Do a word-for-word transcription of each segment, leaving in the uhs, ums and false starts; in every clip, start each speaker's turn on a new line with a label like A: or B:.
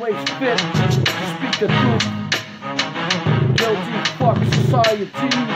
A: always fit to speak the truth. Guilty fuck society.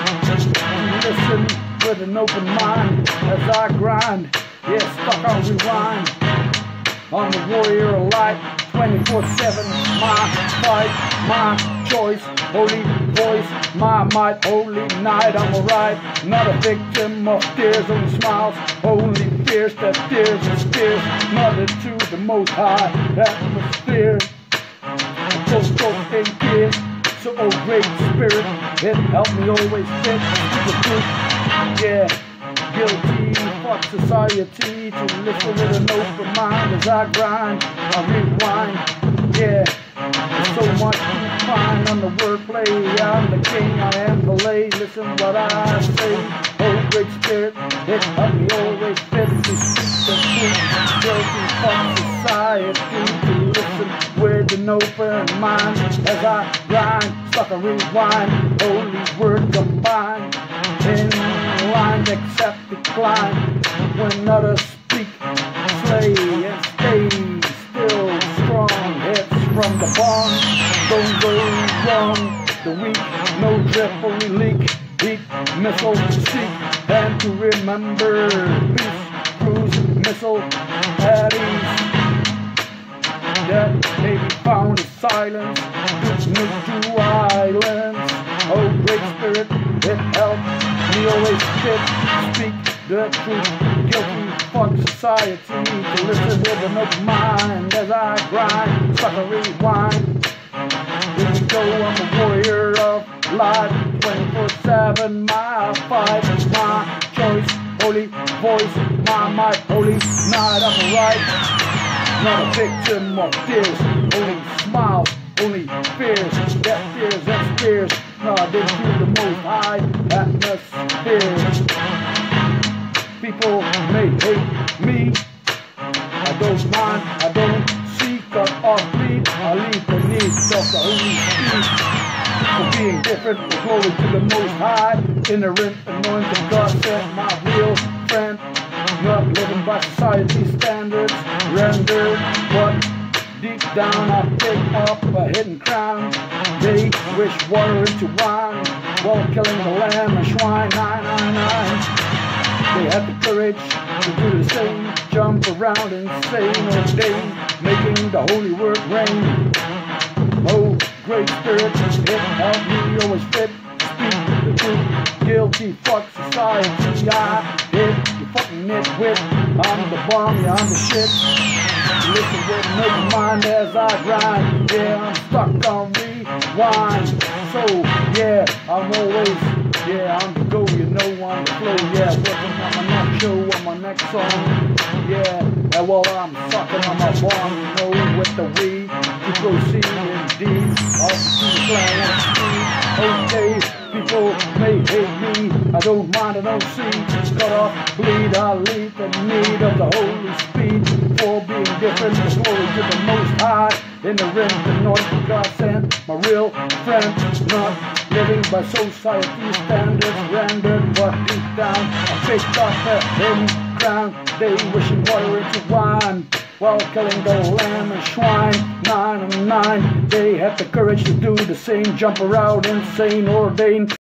A: Listen with an open mind as I grind. Yeah, stuck on rewind. I'm the warrior of light, twenty-four seven. My fight, my choice, holy voice, my might, holy night. I'm alright, not a victim of tears, only smiles, only fears that tears and spears. Mother to the most high atmosphere. Don't go in tears. So, oh great spirit, it helped me always fit the truth. Yeah, guilty, fuck society, to listen with an open mind as I grind, I rewind. Yeah, there's so much to find on the wordplay. I'm the king, I am the lay. Listen what I say. Oh great spirit, it helped me always fit to speak the truth. Guilty, fuck society, to listen with an open mind as I grind, stuck and rewind, holy word combined, in line, accept, decline, when others speak, slay and stay still strong, hits from the barn, don't go wrong, the weak, no drip, only leak, heat, missile, seek, and to remember, peace, cruise, missile, at ease. That may be found in silence, new to islands. Oh great spirit, it helped me always fit, speak the truth. Guilty fuck society, to listen with an open mind as I grind, stuck and rewind. Here we go, I'm a warrior of life, twenty-four seven, my fight, my choice, holy voice, my might, holy night, I'm alright. Not a victim of tears, only smiles, only fears, that fears and spears, nodding to the most high atmosphere. People may hate me, I don't mind, I don't seek, cut off bleed, I leave the needs of the Holy Spirit. For being different, for glory to the most high, inherent anointing, God sent my real friend. Not living by society's standards, rendered, but deep down I pick up a hidden crown. They wish water into wine, while killing the lamb and swine. Nine, nine, nine. They had the courage to do the same, jump around insane, ordained, making the holy word rain. Oh, great spirit, it helped me always fit, speak the truth. Guilty fuck society, I hit you fucking nitwit. I'm the bomb, yeah, I'm the shit. Listen with an open mind as I grind. Yeah, I'm stuck on rewind. So, yeah, I'm always, yeah, I'm the go, you know, I'm the flow. Yeah, working on my next show, on my next song. Yeah, and while I'm sucking on my bomb, you know, with the weed to proceed indeed. Off to the plan and speed. Okay. People may hate me, I don't mind, I don't see. Cut off, bleed, I lead the need of the holy speed. For being different, the glory to the most high. In the rim, the north, God sent my real friend. Not living by society's standards, rendered, but deep down I picked up a hidden crown. They wishing water into wine, while killing the lamb and swine. Nine and nine, they had the courage to do the same, jump around insane, ordained.